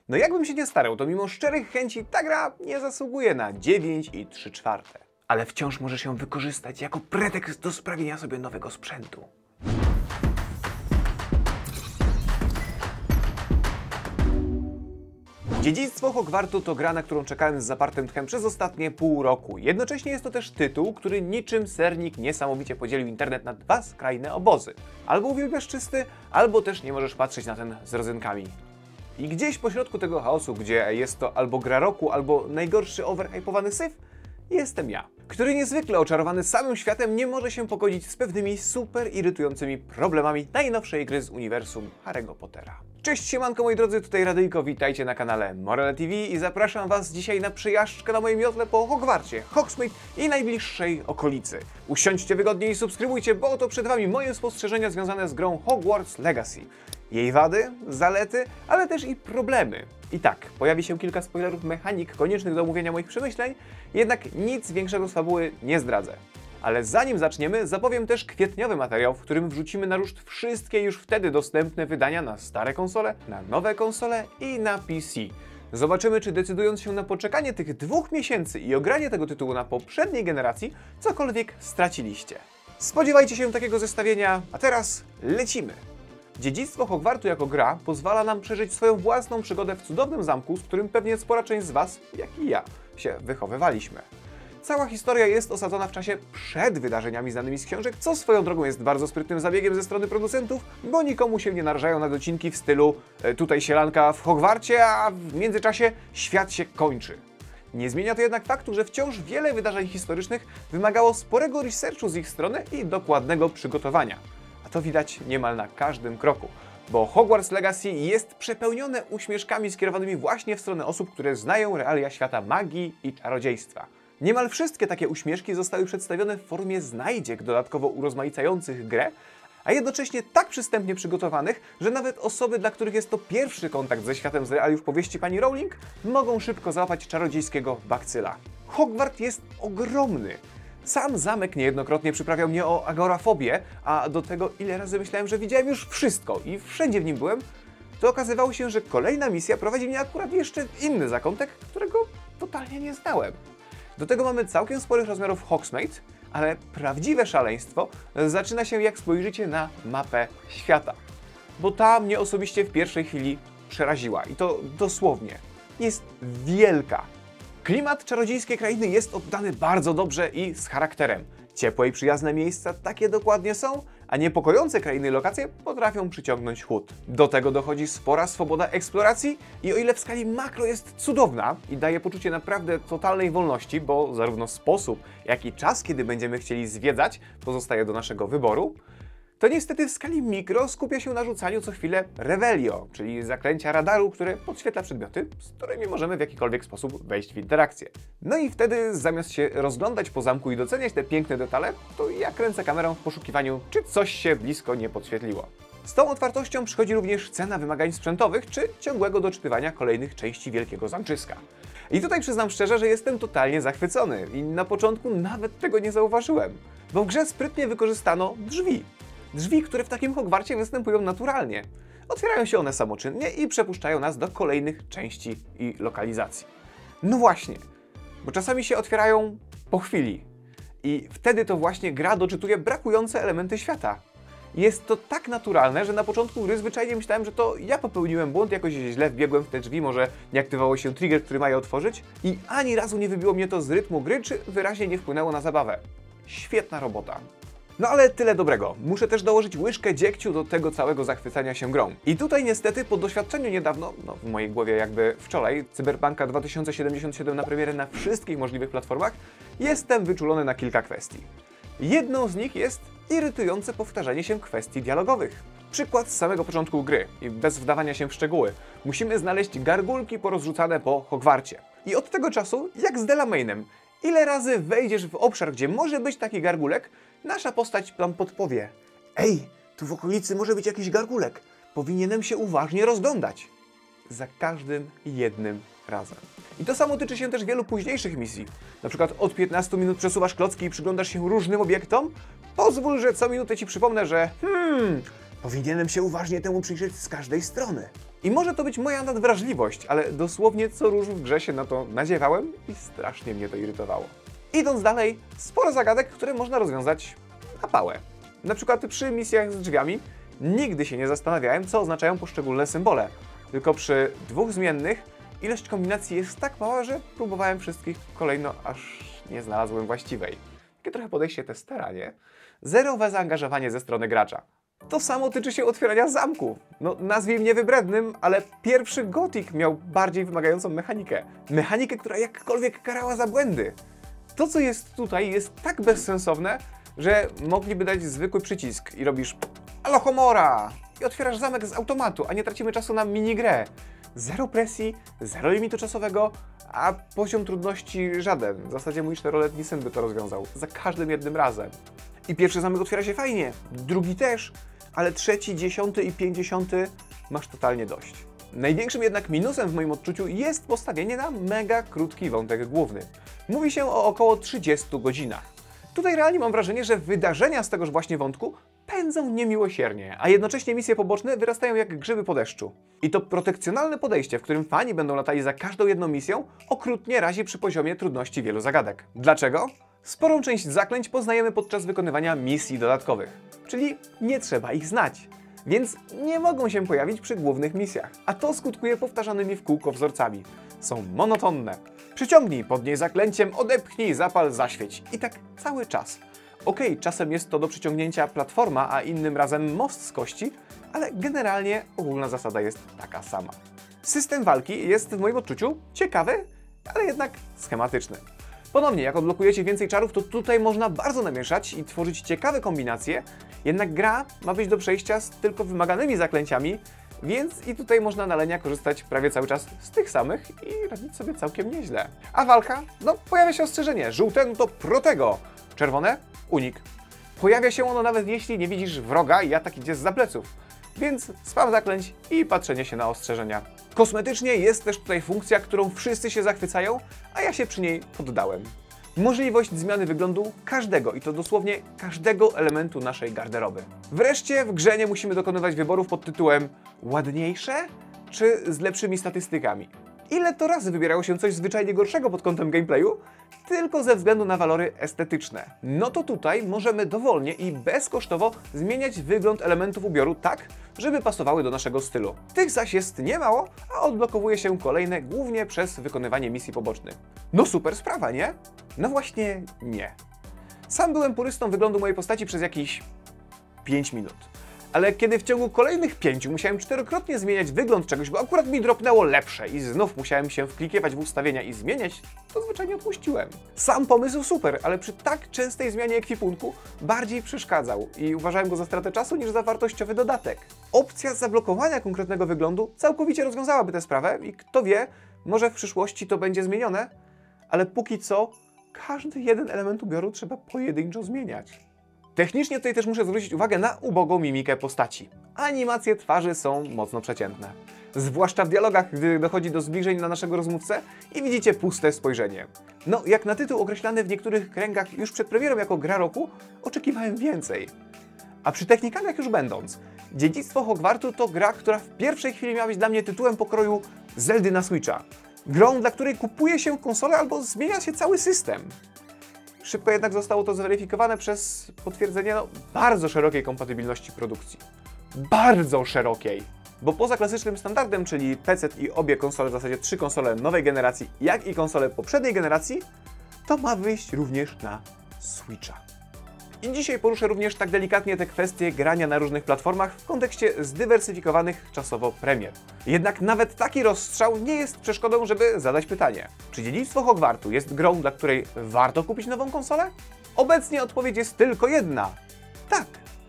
No jakbym się nie starał, to mimo szczerych chęci ta gra nie zasługuje na 9,3. Ale wciąż możesz ją wykorzystać jako pretekst do sprawienia sobie nowego sprzętu. Dziedzictwo Hogwartu to gra, na którą czekałem z zapartym tchem przez ostatnie pół roku. Jednocześnie jest to też tytuł, który niczym sernik niesamowicie podzielił internet na dwa skrajne obozy. Albo uwielbiasz czysty, albo też nie możesz patrzeć na ten z rodzynkami. I gdzieś pośrodku tego chaosu, gdzie jest to albo gra roku, albo najgorszy overhypowany syf, jestem ja, który niezwykle oczarowany samym światem nie może się pogodzić z pewnymi super irytującymi problemami najnowszej gry z uniwersum Harry'ego Pottera. Cześć siemanko moi drodzy, tutaj Radyjko, witajcie na kanale Morele TV i zapraszam was dzisiaj na przejażdżkę na moim miotle po Hogwarcie, Hogsmeade i najbliższej okolicy. Usiądźcie wygodnie i subskrybujcie, bo oto przed wami moje spostrzeżenia związane z grą Hogwarts Legacy. Jej wady, zalety, ale też i problemy. I tak, pojawi się kilka spoilerów mechanik koniecznych do omówienia moich przemyśleń, jednak nic większego z fabuły nie zdradzę. Ale zanim zaczniemy, zapowiem też kwietniowy materiał, w którym wrzucimy na ruszt wszystkie już wtedy dostępne wydania na stare konsole, na nowe konsole i na PC. Zobaczymy, czy decydując się na poczekanie tych 2 miesięcy i ogranie tego tytułu na poprzedniej generacji, cokolwiek straciliście. Spodziewajcie się takiego zestawienia, a teraz lecimy! Dziedzictwo Hogwartu jako gra pozwala nam przeżyć swoją własną przygodę w cudownym zamku, z którym pewnie spora część z was, jak i ja, się wychowywaliśmy. Cała historia jest osadzona w czasie przed wydarzeniami znanymi z książek, co swoją drogą jest bardzo sprytnym zabiegiem ze strony producentów, bo nikomu się nie narażają na docinki w stylu tutaj sielanka w Hogwarcie, a w międzyczasie świat się kończy. Nie zmienia to jednak faktu, że wciąż wiele wydarzeń historycznych wymagało sporego researchu z ich strony i dokładnego przygotowania. A to widać niemal na każdym kroku, bo Hogwarts Legacy jest przepełnione uśmieszkami skierowanymi właśnie w stronę osób, które znają realia świata magii i czarodziejstwa. Niemal wszystkie takie uśmieszki zostały przedstawione w formie znajdziek dodatkowo urozmaicających grę, a jednocześnie tak przystępnie przygotowanych, że nawet osoby, dla których jest to pierwszy kontakt ze światem z realiów powieści pani Rowling, mogą szybko załapać czarodziejskiego bakcyla. Hogwart jest ogromny. Sam zamek niejednokrotnie przyprawiał mnie o agorafobię, a do tego ile razy myślałem, że widziałem już wszystko i wszędzie w nim byłem, to okazywało się, że kolejna misja prowadzi mnie akurat jeszcze w inny zakątek, którego totalnie nie znałem. Do tego mamy całkiem sporych rozmiarów Hogsmeade, ale prawdziwe szaleństwo zaczyna się jak spojrzycie na mapę świata. Bo ta mnie osobiście w pierwszej chwili przeraziła i to dosłownie. Jest wielka. Klimat czarodziejskiej krainy jest oddany bardzo dobrze i z charakterem. Ciepłe i przyjazne miejsca takie dokładnie są, a niepokojące krainy i lokacje potrafią przyciągnąć chód. Do tego dochodzi spora swoboda eksploracji i o ile w skali makro jest cudowna i daje poczucie naprawdę totalnej wolności, bo zarówno sposób, jak i czas, kiedy będziemy chcieli zwiedzać, pozostaje do naszego wyboru, to niestety w skali mikro skupia się na rzucaniu co chwilę revelio, czyli zaklęcia radaru, które podświetla przedmioty, z którymi możemy w jakikolwiek sposób wejść w interakcję. No i wtedy zamiast się rozglądać po zamku i doceniać te piękne detale, to ja kręcę kamerą w poszukiwaniu, czy coś się blisko nie podświetliło. Z tą otwartością przychodzi również cena wymagań sprzętowych, czy ciągłego doczytywania kolejnych części wielkiego zamczyska. I tutaj przyznam szczerze, że jestem totalnie zachwycony i na początku nawet tego nie zauważyłem, bo w grze sprytnie wykorzystano drzwi. Drzwi, które w takim Hogwarcie występują naturalnie. Otwierają się one samoczynnie i przepuszczają nas do kolejnych części i lokalizacji. No właśnie, bo czasami się otwierają po chwili i wtedy to właśnie gra doczytuje brakujące elementy świata. Jest to tak naturalne, że na początku gry zwyczajnie myślałem, że to ja popełniłem błąd, jakoś źle wbiegłem w te drzwi, może nie aktywował się trigger, który ma je otworzyć i ani razu nie wybiło mnie to z rytmu gry, czy wyraźnie nie wpłynęło na zabawę. Świetna robota. No ale tyle dobrego. Muszę też dołożyć łyżkę dziegciu do tego całego zachwycania się grą. I tutaj niestety po doświadczeniu niedawno, w mojej głowie jakby wczoraj, Cyberpunka 2077 na premierę na wszystkich możliwych platformach, jestem wyczulony na kilka kwestii. Jedną z nich jest irytujące powtarzanie się kwestii dialogowych. Przykład z samego początku gry i bez wdawania się w szczegóły. Musimy znaleźć gargulki porozrzucane po Hogwarcie. I od tego czasu, jak z Delamainem, ile razy wejdziesz w obszar, gdzie może być taki gargulek, nasza postać tam podpowie: ej, tu w okolicy może być jakiś gargulek, powinienem się uważnie rozglądać. Za każdym jednym razem. I to samo tyczy się też wielu późniejszych misji. Na przykład od 15 minut przesuwasz klocki i przyglądasz się różnym obiektom? Pozwól, że co minutę ci przypomnę, że powinienem się uważnie temu przyjrzeć z każdej strony. I może to być moja nadwrażliwość, ale dosłownie co róż w grze się na to nadziewałem i strasznie mnie to irytowało. Idąc dalej, sporo zagadek, które można rozwiązać na pałę. Na przykład przy misjach z drzwiami nigdy się nie zastanawiałem, co oznaczają poszczególne symbole. Tylko przy dwóch zmiennych ilość kombinacji jest tak mała, że próbowałem wszystkich kolejno, aż nie znalazłem właściwej. Takie trochę podejście testera, nie? Zerowe zaangażowanie ze strony gracza. To samo tyczy się otwierania zamków. No, nazwij mnie wybrednym, ale pierwszy Gothic miał bardziej wymagającą mechanikę. Mechanikę, która jakkolwiek karała za błędy. To, co jest tutaj, jest tak bezsensowne, że mogliby dać zwykły przycisk i robisz Alohomora i otwierasz zamek z automatu, a nie tracimy czasu na minigrę. Zero presji, zero limitu czasowego, a poziom trudności żaden. W zasadzie mój 4-letni syn by to rozwiązał. Za każdym jednym razem. I pierwszy zamek otwiera się fajnie, drugi też, ale trzeci, 10 i 50 masz totalnie dość. Największym jednak minusem w moim odczuciu jest postawienie na mega krótki wątek główny. Mówi się o około 30 godzinach. Tutaj realnie mam wrażenie, że wydarzenia z tegoż właśnie wątku pędzą niemiłosiernie, a jednocześnie misje poboczne wyrastają jak grzyby po deszczu. I to protekcjonalne podejście, w którym fani będą latali za każdą jedną misją, okrutnie razi przy poziomie trudności wielu zagadek. Dlaczego? Sporą część zaklęć poznajemy podczas wykonywania misji dodatkowych, czyli nie trzeba ich znać, więc nie mogą się pojawić przy głównych misjach, a to skutkuje powtarzanymi w kółko wzorcami. Są monotonne. Przyciągnij, podnieś zaklęciem, odepchnij, zapal, zaświeć. I tak cały czas. Okej, czasem jest to do przyciągnięcia platforma, a innym razem most z kości, ale generalnie ogólna zasada jest taka sama. System walki jest w moim odczuciu ciekawy, ale jednak schematyczny. Ponownie, jak odblokujecie więcej czarów, to tutaj można bardzo namieszać i tworzyć ciekawe kombinacje, jednak gra ma być do przejścia z tylko wymaganymi zaklęciami, więc i tutaj można na lenia korzystać prawie cały czas z tych samych i radzić sobie całkiem nieźle. A walka? No, pojawia się ostrzeżenie. Żółte no to protego, czerwone unik. Pojawia się ono nawet jeśli nie widzisz wroga i atak idzie zza pleców. Więc spam zaklęć i patrzenie się na ostrzeżenia. Kosmetycznie jest też tutaj funkcja, którą wszyscy się zachwycają, a ja się przy niej poddałem. Możliwość zmiany wyglądu każdego i to dosłownie każdego elementu naszej garderoby. Wreszcie w grze nie musimy dokonywać wyborów pod tytułem ładniejsze czy z lepszymi statystykami. Ile to razy wybierało się coś zwyczajnie gorszego pod kątem gameplayu, tylko ze względu na walory estetyczne. No to tutaj możemy dowolnie i bezkosztowo zmieniać wygląd elementów ubioru tak, żeby pasowały do naszego stylu. Tych zaś jest niemało, a odblokowuje się kolejne głównie przez wykonywanie misji pobocznych. No super sprawa, nie? No właśnie nie. Sam byłem purystą wyglądu mojej postaci przez jakieś 5 minut. Ale kiedy w ciągu kolejnych 5 musiałem 4-krotnie zmieniać wygląd czegoś, bo akurat mi dropnęło lepsze i znów musiałem się wklikiewać w ustawienia i zmieniać, to zwyczajnie odpuściłem. Sam pomysł super, ale przy tak częstej zmianie ekwipunku bardziej przeszkadzał i uważałem go za stratę czasu niż za wartościowy dodatek. Opcja zablokowania konkretnego wyglądu całkowicie rozwiązałaby tę sprawę i kto wie, może w przyszłości to będzie zmienione, ale póki co każdy jeden element ubioru trzeba pojedynczo zmieniać. Technicznie tutaj też muszę zwrócić uwagę na ubogą mimikę postaci. Animacje twarzy są mocno przeciętne. Zwłaszcza w dialogach, gdy dochodzi do zbliżeń na naszego rozmówcę i widzicie puste spojrzenie. No, jak na tytuł określany w niektórych kręgach już przed premierą jako gra roku, oczekiwałem więcej. A przy technikaliach już będąc, Dziedzictwo Hogwartu to gra, która w pierwszej chwili miała być dla mnie tytułem pokroju Zeldy na Switcha. Grą, dla której kupuje się konsolę albo zmienia się cały system. Szybko jednak zostało to zweryfikowane przez potwierdzenie bardzo szerokiej kompatybilności produkcji. Bardzo szerokiej! Bo poza klasycznym standardem, czyli PC i obie konsole, w zasadzie 3 konsole nowej generacji, jak i konsole poprzedniej generacji, to ma wyjść również na Switcha. I dzisiaj poruszę również tak delikatnie te kwestie grania na różnych platformach w kontekście zdywersyfikowanych czasowo premier. Jednak nawet taki rozstrzał nie jest przeszkodą, żeby zadać pytanie. Czy Dziedzictwo Hogwartu jest grą, dla której warto kupić nową konsolę? Obecnie odpowiedź jest tylko jedna. Tak.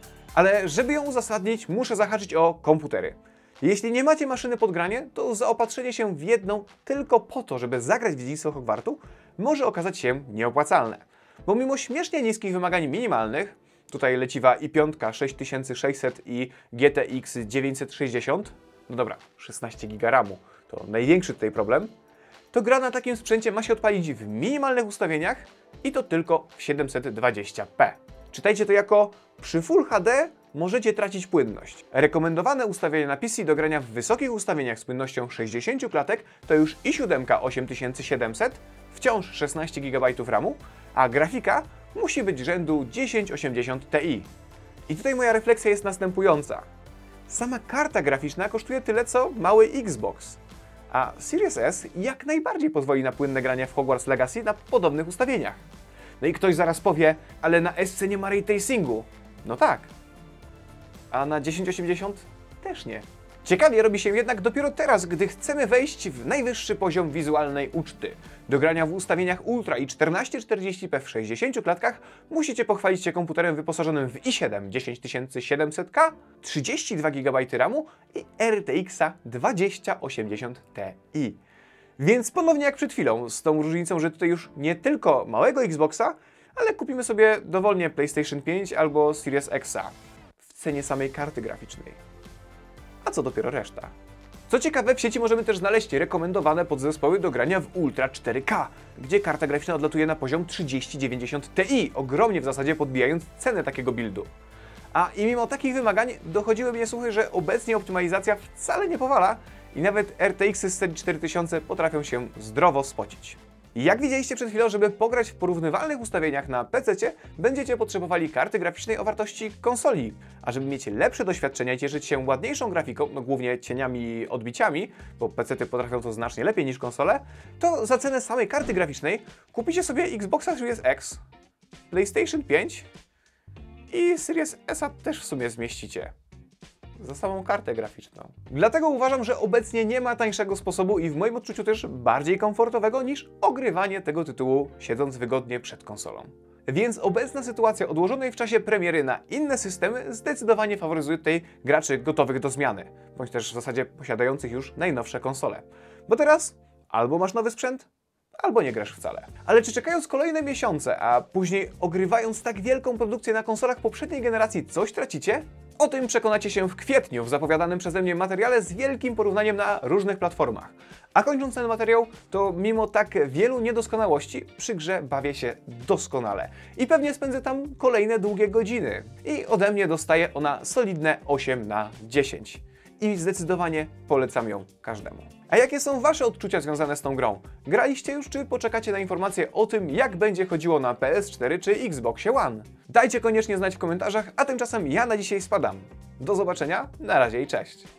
Ale żeby ją uzasadnić, muszę zahaczyć o komputery. Jeśli nie macie maszyny pod granie, to zaopatrzenie się w jedną tylko po to, żeby zagrać w Dziedzictwo Hogwartu, może okazać się nieopłacalne. Bo mimo śmiesznie niskich wymagań minimalnych, tutaj leciwa i5 6600 i GTX 960, no dobra, 16 GB RAMu, to największy tutaj problem, to gra na takim sprzęcie ma się odpalić w minimalnych ustawieniach i to tylko w 720p. Czytajcie to jako przy Full HD możecie tracić płynność. Rekomendowane ustawienia na PC do grania w wysokich ustawieniach z płynnością 60 klatek to już i7 8700, wciąż 16 GB RAMu, a grafika musi być rzędu 1080 Ti. I tutaj moja refleksja jest następująca. Sama karta graficzna kosztuje tyle co mały Xbox, a Series S jak najbardziej pozwoli na płynne granie w Hogwarts Legacy na podobnych ustawieniach. No i ktoś zaraz powie, ale na SC nie ma ray tracingu. No tak. A na 1080 też nie. Ciekawie robi się jednak dopiero teraz, gdy chcemy wejść w najwyższy poziom wizualnej uczty. Do grania w ustawieniach Ultra i 1440p w 60 klatkach musicie pochwalić się komputerem wyposażonym w i7 10700K, 32 GB RAMu i RTX 2080 Ti. Więc ponownie jak przed chwilą, z tą różnicą, że tutaj już nie tylko małego Xboxa, ale kupimy sobie dowolnie PlayStation 5 albo Series X'a w cenie samej karty graficznej. A co dopiero reszta. Co ciekawe, w sieci możemy też znaleźć rekomendowane podzespoły do grania w Ultra 4K, gdzie karta graficzna odlatuje na poziom 3090 Ti, ogromnie w zasadzie podbijając cenę takiego buildu. A i mimo takich wymagań dochodziły mnie słuchy, że obecnie optymalizacja wcale nie powala i nawet RTX-y z serii 4000 potrafią się zdrowo spocić. Jak widzieliście przed chwilą, żeby pograć w porównywalnych ustawieniach na PC-cie, będziecie potrzebowali karty graficznej o wartości konsoli. A żeby mieć lepsze doświadczenia i cieszyć się ładniejszą grafiką, no głównie cieniami i odbiciami, bo PC-ty potrafią to znacznie lepiej niż konsole, to za cenę samej karty graficznej kupicie sobie Xboxa Series X, PlayStation 5 i Series S też w sumie zmieścicie. Za samą kartę graficzną. Dlatego uważam, że obecnie nie ma tańszego sposobu i w moim odczuciu też bardziej komfortowego niż ogrywanie tego tytułu siedząc wygodnie przed konsolą. Więc obecna sytuacja odłożonej w czasie premiery na inne systemy zdecydowanie faworyzuje tutaj graczy gotowych do zmiany, bądź też w zasadzie posiadających już najnowsze konsole. Bo teraz albo masz nowy sprzęt, albo nie grasz wcale. Ale czy czekając kolejne miesiące, a później ogrywając tak wielką produkcję na konsolach poprzedniej generacji coś tracicie? O tym przekonacie się w kwietniu w zapowiadanym przeze mnie materiale z wielkim porównaniem na różnych platformach. A kończąc ten materiał, to mimo tak wielu niedoskonałości przy grze bawię się doskonale. I pewnie spędzę tam kolejne długie godziny. I ode mnie dostaje ona solidne 8 na 10. I zdecydowanie polecam ją każdemu. A jakie są Wasze odczucia związane z tą grą? Graliście już, czy poczekacie na informacje o tym, jak będzie chodziło na PS4 czy Xboxie One? Dajcie koniecznie znać w komentarzach, a tymczasem ja na dzisiaj spadam. Do zobaczenia, na razie i cześć!